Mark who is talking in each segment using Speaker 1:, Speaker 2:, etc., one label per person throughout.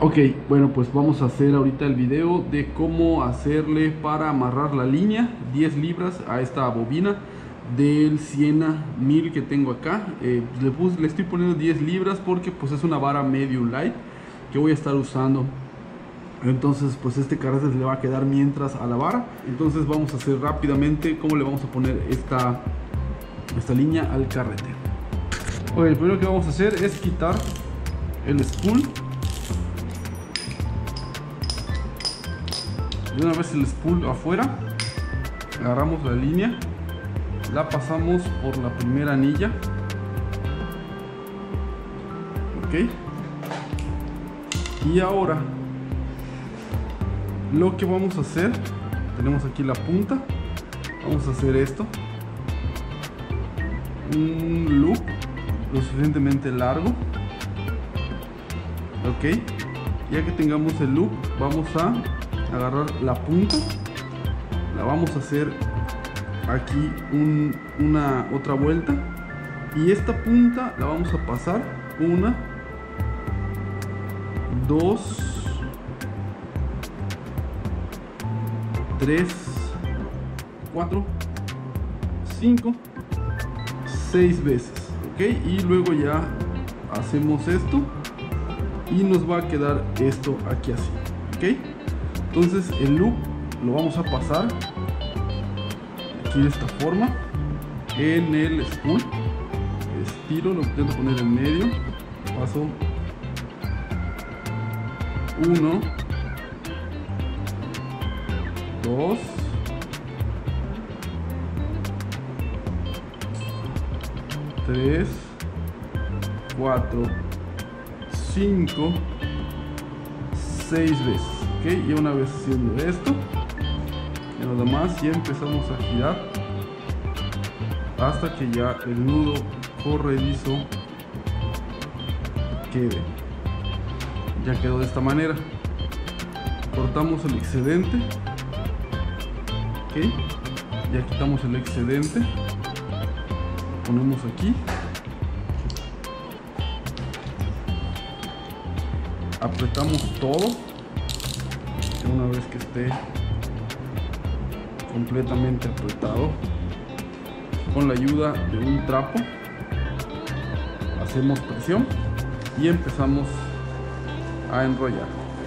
Speaker 1: Ok, bueno, pues vamos a hacer ahorita el video de cómo hacerle para amarrar la línea 10 libras a esta bobina del Siena 1000 que tengo acá. Le estoy poniendo 10 libras porque pues es una vara medium light que voy a estar usando. Entonces pues este carrete le va a quedar mientras a la vara. Entonces vamos a hacer rápidamente cómo le vamos a poner esta línea al carrete. Ok, lo primero que vamos a hacer es quitar el spool. De una vez el spool afuera, agarramos la línea, la pasamos por la primera anilla, ok, y ahora lo que vamos a hacer, tenemos aquí la punta, vamos a hacer esto, un loop lo suficientemente largo, ok, ya que tengamos el loop vamos a agarrar la punta, la vamos a hacer aquí una otra vuelta y esta punta la vamos a pasar 1, 2, 3, 4, 5, 6 veces, ok, y luego ya hacemos esto y nos va a quedar esto aquí así, ok. Entonces el loop lo vamos a pasar aquí de esta forma en el spool, estiro, lo intento poner en medio, paso 1, 2, 3, 4, 5, 6 veces. Ok, y una vez haciendo esto, y nada más, ya empezamos a girar hasta que ya el nudo corredizo quede. Ya quedó de esta manera. Cortamos el excedente, ok, ya quitamos el excedente, ponemos aquí, apretamos todo. Una vez que esté completamente apretado, con la ayuda de un trapo hacemos presión y empezamos a enrollar.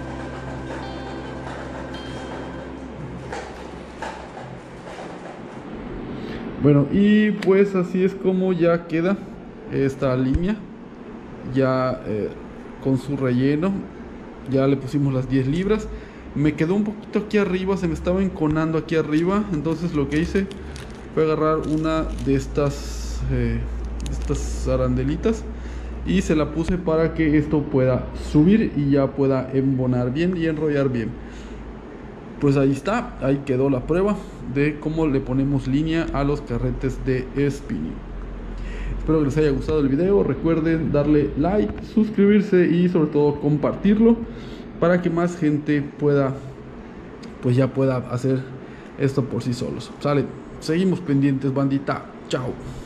Speaker 1: Bueno, y pues así es como ya queda esta línea ya con su relleno. Ya le pusimos las 10 libras. Me quedó un poquito aquí arriba, se me estaba enconando aquí arriba. Entonces lo que hice fue agarrar una de estas arandelitas y se la puse para que esto pueda subir y ya pueda embonar bien y enrollar bien. Pues ahí está, ahí quedó la prueba de cómo le ponemos línea a los carretes de spinning. Espero que les haya gustado el video. Recuerden darle like, suscribirse y sobre todo compartirlo para que más gente pueda, pues ya pueda hacer esto por sí solos. Sale, seguimos pendientes, bandita. Chao.